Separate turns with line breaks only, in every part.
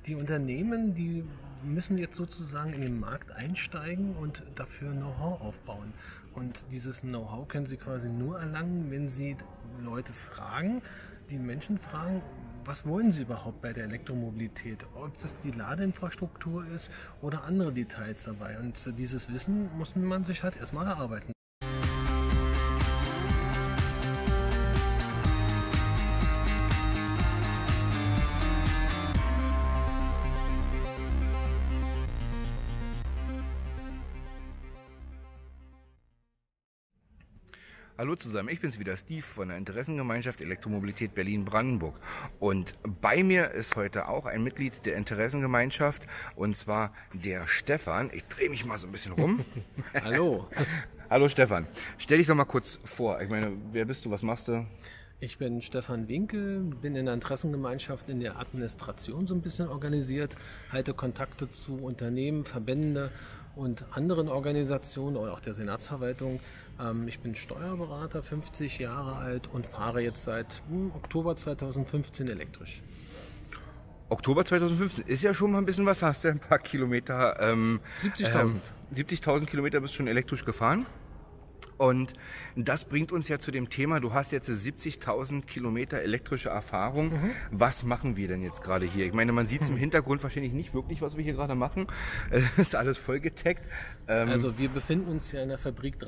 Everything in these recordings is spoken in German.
die Unternehmen, die müssen jetzt sozusagen in den Markt einsteigen und dafür Know-how aufbauen. Und dieses Know-how können sie quasi nur erlangen, wenn sie Leute fragen, die Menschen fragen, was wollen sie überhaupt bei der Elektromobilität? Ob das die Ladeinfrastruktur ist oder andere Details dabei. Und dieses Wissen muss man sich halt erstmal erarbeiten.
Hallo zusammen, ich bin's wieder, Steve von der Interessengemeinschaft Elektromobilität Berlin-Brandenburg. Und bei mir ist heute auch ein Mitglied der Interessengemeinschaft, und zwar der Stefan. Ich drehe mich mal so ein bisschen rum.
Hallo.
Hallo Stefan, stell dich doch mal kurz vor. Ich meine, wer bist du, was machst du?
Ich bin Stefan Winkel, bin in der Interessengemeinschaft in der Administration so ein bisschen organisiert, halte Kontakte zu Unternehmen, Verbände und anderen Organisationen oder auch der Senatsverwaltung. Ich bin Steuerberater, 50 Jahre alt und fahre jetzt seit Oktober 2015 elektrisch.
Oktober 2015 ist ja schon mal ein bisschen was, hast du ein paar Kilometer.
70.000.
70.000 Kilometer bist du schon elektrisch gefahren. Und das bringt uns ja zu dem Thema, du hast jetzt 70.000 Kilometer elektrische Erfahrung. Was machen wir denn jetzt gerade hier? Ich meine, man sieht es im Hintergrund wahrscheinlich nicht wirklich, was wir hier gerade machen. Es ist alles voll getaggt.
Also wir befinden uns ja in der Fabrik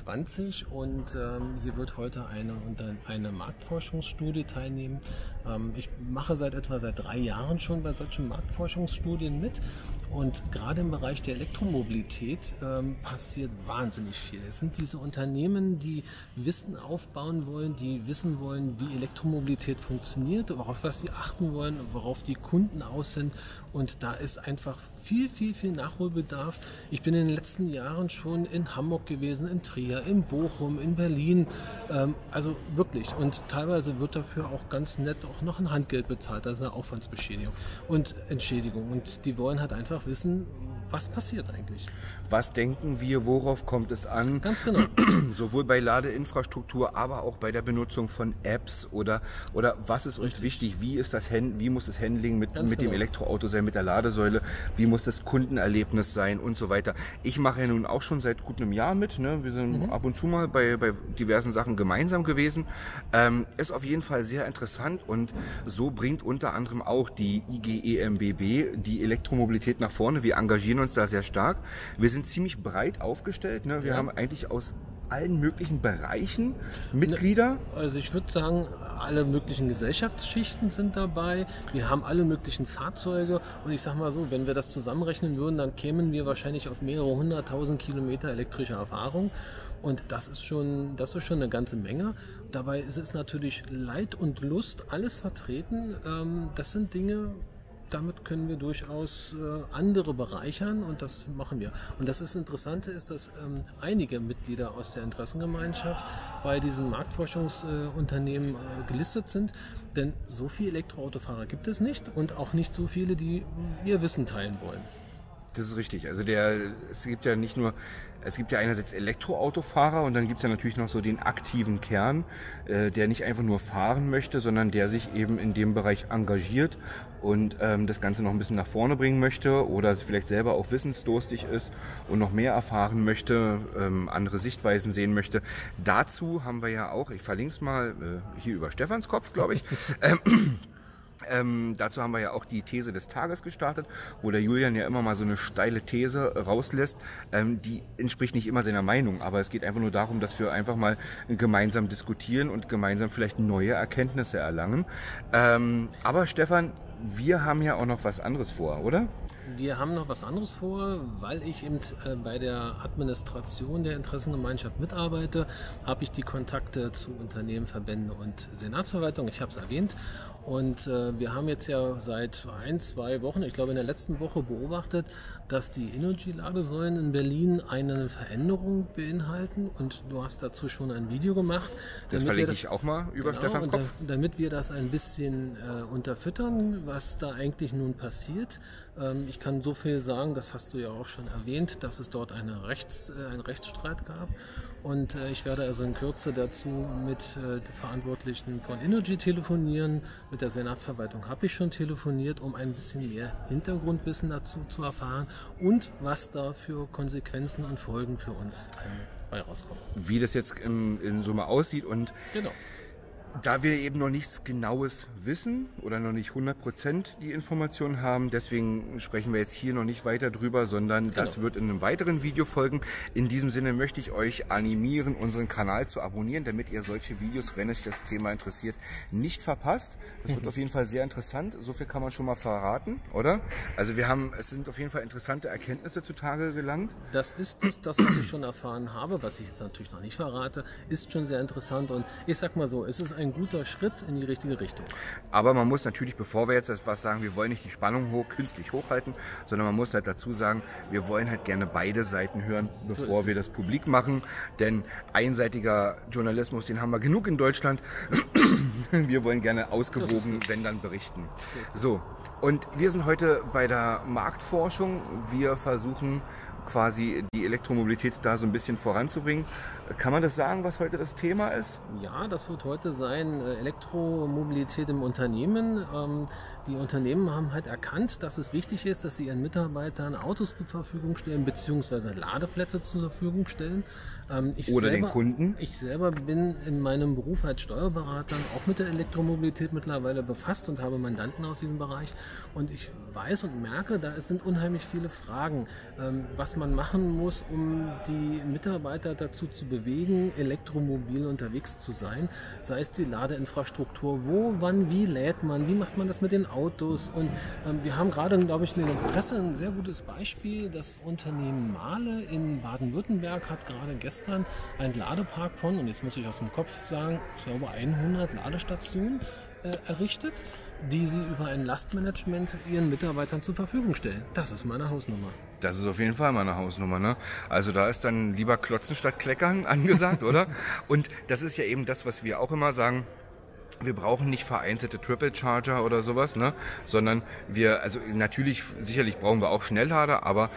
23 und hier wird heute eine Marktforschungsstudie teilnehmen. Ich mache seit 3 Jahren schon bei solchen Marktforschungsstudien mit. Und gerade im Bereich der Elektromobilität passiert wahnsinnig viel. Es sind diese Unternehmen, die Wissen aufbauen wollen, die wissen wollen, wie Elektromobilität funktioniert, auf was sie achten wollen, worauf die Kunden aus sind. Und da ist einfach viel Nachholbedarf. Ich bin in den letzten Jahren schon in Hamburg gewesen, in Trier, in Bochum, in Berlin. Also wirklich. Und teilweise wird dafür auch ganz nett auch noch ein Handgeld bezahlt. Das ist eine Aufwandsbeschädigung und Entschädigung. Und die wollen halt einfach wissen, was passiert eigentlich.
Was denken wir, worauf kommt es an?
Ganz genau.
Sowohl bei Ladeinfrastruktur, aber auch bei der Benutzung von Apps oder was ist uns wichtig? Wie muss das Handling mit dem Elektroauto sein, mit der Ladesäule? Wie muss das Kundenerlebnis sein und so weiter? Ich mache ja nun auch schon seit gut einem Jahr mit. Ne? Wir sind ab und zu mal bei diversen Sachen gemeinsam gewesen. Ist auf jeden Fall sehr interessant und so bringt unter anderem auch die IGEMBB die Elektromobilität nach vorne. Wir engagieren uns da sehr stark. Wir sind ziemlich breit aufgestellt. Ne? Wir haben eigentlich aus allen möglichen Bereichen Mitglieder.
Also ich würde sagen, alle möglichen Gesellschaftsschichten sind dabei. Wir haben alle möglichen Fahrzeuge und ich sag mal so, wenn wir das zusammenrechnen würden, dann kämen wir wahrscheinlich auf mehrere 100.000 Kilometer elektrische Erfahrung. Und das ist schon eine ganze Menge. Dabei ist es natürlich Leid und Lust, alles vertreten. Das sind Dinge, damit können wir durchaus andere bereichern und das machen wir. Und das Interessante ist, dass einige Mitglieder aus der Interessengemeinschaft bei diesen Marktforschungsunternehmen gelistet sind. Denn so viele Elektroautofahrer gibt es nicht und auch nicht so viele, die ihr Wissen teilen wollen.
Das ist richtig. Also es gibt ja einerseits Elektroautofahrer und dann gibt es ja natürlich noch so den aktiven Kern, der nicht einfach nur fahren möchte, sondern der sich eben in dem Bereich engagiert und das Ganze noch ein bisschen nach vorne bringen möchte oder vielleicht selber auch wissensdurstig ist und noch mehr erfahren möchte, andere Sichtweisen sehen möchte. Dazu haben wir ja auch, ich verlinke es mal hier über Stefans Kopf, glaube ich, dazu haben wir ja auch die These des Tages gestartet, wo der Julian ja immer mal so eine steile These rauslässt. Die entspricht nicht immer seiner Meinung, aber es geht einfach nur darum, dass wir einfach mal gemeinsam diskutieren und gemeinsam vielleicht neue Erkenntnisse erlangen. Aber Stefan, wir haben ja auch noch was anderes vor, oder?
Wir haben noch was anderes vor, weil ich eben bei der Administration der Interessengemeinschaft mitarbeite, habe ich die Kontakte zu Unternehmen, Verbänden und Senatsverwaltung, ich habe es erwähnt. Und wir haben jetzt ja seit 1-2 Wochen, ich glaube in der letzten Woche beobachtet, dass die Innogy-Ladesäulen in Berlin eine Veränderung beinhalten und du hast dazu schon ein Video gemacht.
Das verlinke ich auch mal über Stefans Kopf.
Damit wir das ein bisschen unterfüttern, was da eigentlich nun passiert. Ich kann so viel sagen, das hast du ja auch schon erwähnt, dass es dort einen Rechtsstreit gab. Und ich werde also in Kürze dazu mit den Verantwortlichen von Innogy telefonieren. Mit der Senatsverwaltung habe ich schon telefoniert, um ein bisschen mehr Hintergrundwissen dazu zu erfahren und was da für Konsequenzen und Folgen für uns bei rauskommen.
Wie das jetzt in Summe aussieht und
genau.
Da wir eben noch nichts Genaues wissen oder noch nicht 100% die Informationen haben, deswegen sprechen wir jetzt hier noch nicht weiter drüber, sondern das wird in einem weiteren Video folgen. In diesem Sinne möchte ich euch animieren, unseren Kanal zu abonnieren, damit ihr solche Videos, wenn euch das Thema interessiert, nicht verpasst. Das wird auf jeden Fall sehr interessant. So viel kann man schon mal verraten, oder? Also es sind auf jeden Fall interessante Erkenntnisse zutage gelangt.
Das ist das, was ich schon erfahren habe, was ich jetzt natürlich noch nicht verrate, ist schon sehr interessant und ich sag mal so, es ist ein guter Schritt in die richtige Richtung.
Aber man muss natürlich, bevor wir jetzt etwas sagen, wir wollen nicht die Spannung künstlich hochhalten, sondern man muss halt dazu sagen, wir wollen halt gerne beide Seiten hören, bevor wir das publik machen. Denn einseitiger Journalismus, den haben wir genug in Deutschland. Wir wollen gerne ausgewogen, wenn dann berichten. So, und wir sind heute bei der Marktforschung. Wir versuchen quasi die Elektromobilität da so ein bisschen voranzubringen. Kann man das sagen, was heute das Thema ist?
Ja, das wird heute sein Elektromobilität im Unternehmen. Die Unternehmen haben halt erkannt, dass es wichtig ist, dass sie ihren Mitarbeitern Autos zur Verfügung stellen, beziehungsweise Ladeplätze zur Verfügung stellen.
Oder den Kunden.
Ich selber bin in meinem Beruf als Steuerberater auch mit der Elektromobilität mittlerweile befasst und habe Mandanten aus diesem Bereich. Und ich weiß und merke, es sind unheimlich viele Fragen, was man machen muss, um die Mitarbeiter dazu zu bewegen, elektromobil unterwegs zu sein. Sei es die Ladeinfrastruktur, wo, wann, wie lädt man, wie macht man das mit den Autos. Und wir haben gerade, glaube ich, in der Presse ein sehr gutes Beispiel. Das Unternehmen Mahle in Baden-Württemberg hat gerade gestern einen Ladepark von, und jetzt muss ich aus dem Kopf sagen, ich glaube 100 Ladestationen errichtet, die sie über ein Lastmanagement ihren Mitarbeitern zur Verfügung stellen. Das ist meine Hausnummer.
Das ist auf jeden Fall meine Hausnummer, ne? Also da ist dann lieber Klotzen statt Kleckern angesagt, oder? Und das ist ja eben das, was wir auch immer sagen. Wir brauchen nicht vereinzelte Triple Charger oder sowas, ne? Sondern also natürlich, sicherlich brauchen wir auch Schnelllader, aber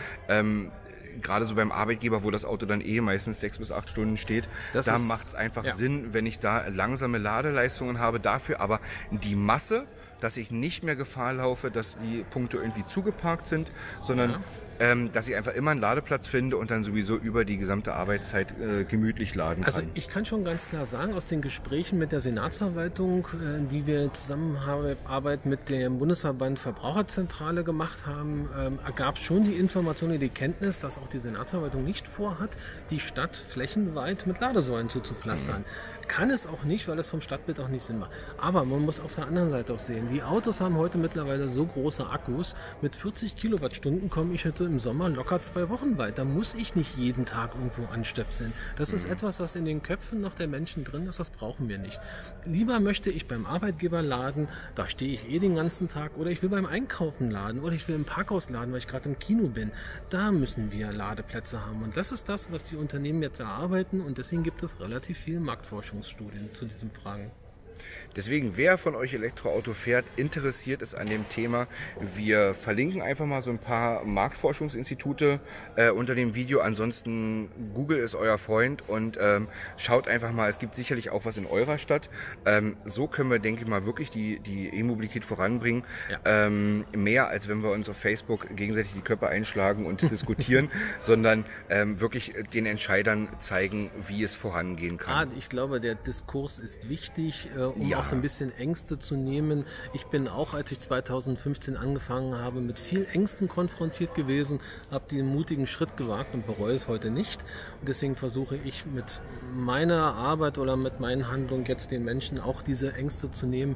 gerade so beim Arbeitgeber, wo das Auto dann meistens 6 bis 8 Stunden steht, da macht es einfach Sinn, wenn ich da langsame Ladeleistungen habe, dafür aber die Masse, dass ich nicht mehr Gefahr laufe, dass die Punkte irgendwie zugeparkt sind, sondern dass ich einfach immer einen Ladeplatz finde und dann sowieso über die gesamte Arbeitszeit gemütlich laden kann.
Also ich kann schon ganz klar sagen, aus den Gesprächen mit der Senatsverwaltung, die wir in Zusammenarbeit mit dem Bundesverband Verbraucherzentrale gemacht haben, ergab schon die Information und die Kenntnis, dass auch die Senatsverwaltung nicht vorhat, die Stadt flächenweit mit Ladesäulen zuzupflastern. Kann es auch nicht, weil es vom Stadtbild auch nicht Sinn macht. Aber man muss auf der anderen Seite auch sehen, die Autos haben heute mittlerweile so große Akkus, mit 40 Kilowattstunden komme ich heute im Sommer locker 2 Wochen weit. Da muss ich nicht jeden Tag irgendwo anstöpseln. Das ist etwas, was in den Köpfen noch der Menschen drin ist, das brauchen wir nicht. Lieber möchte ich beim Arbeitgeber laden, da stehe ich den ganzen Tag, oder ich will beim Einkaufen laden, oder ich will im Parkhaus laden, weil ich gerade im Kino bin. Da müssen wir Ladeplätze haben. Und das ist das, was die Unternehmen jetzt erarbeiten, und deswegen gibt es relativ viel Marktforschungsstudien zu diesen Fragen.
Deswegen, wer von euch Elektroauto fährt, interessiert ist an dem Thema. Wir verlinken einfach mal so ein paar Marktforschungsinstitute unter dem Video. Ansonsten, Google ist euer Freund und schaut einfach mal, es gibt sicherlich auch was in eurer Stadt. So können wir, denke ich mal, wirklich die E-Mobilität voranbringen. Ja. Mehr als wenn wir uns auf Facebook gegenseitig die Köpfe einschlagen und diskutieren, sondern wirklich den Entscheidern zeigen, wie es vorangehen kann.
Ich glaube, der Diskurs ist wichtig, um auch so ein bisschen Ängste zu nehmen. Ich bin auch, als ich 2015 angefangen habe, mit viel Ängsten konfrontiert gewesen, habe den mutigen Schritt gewagt und bereue es heute nicht. Und deswegen versuche ich mit meiner Arbeit oder mit meinen Handlungen jetzt den Menschen auch diese Ängste zu nehmen.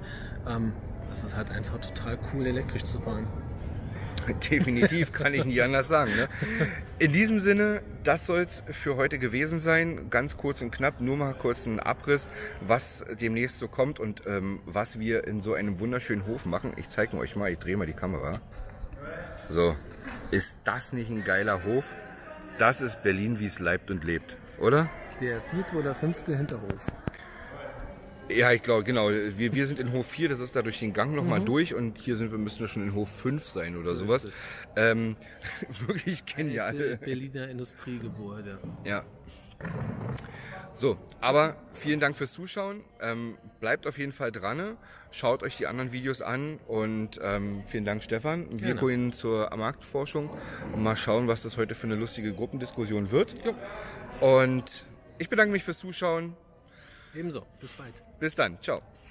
Es ist halt einfach total cool, elektrisch zu fahren.
Definitiv, kann ich nicht anders sagen. Ne? In diesem Sinne, das soll es für heute gewesen sein. Ganz kurz und knapp, nur mal kurz einen Abriss, was demnächst so kommt und was wir in so einem wunderschönen Hof machen. Ich zeige euch mal, ich drehe mal die Kamera. So, ist das nicht ein geiler Hof? Das ist Berlin, wie es leibt und lebt, oder?
Der 4. oder 5. Hinterhof.
Ja, ich glaube, genau. Wir sind in Hof 4, das ist da durch den Gang nochmal durch und hier müssen wir schon in Hof 5 sein oder sowas. Wirklich genial.
Berliner Industriegebäude.
Ja. So, aber vielen Dank fürs Zuschauen. Bleibt auf jeden Fall dran. Schaut euch die anderen Videos an und vielen Dank, Stefan. Wir gehen zur Marktforschung und mal schauen, was das heute für eine lustige Gruppendiskussion wird.
Jo.
Und ich bedanke mich fürs Zuschauen.
Ebenso. Bis bald.
Bis dann. Ciao.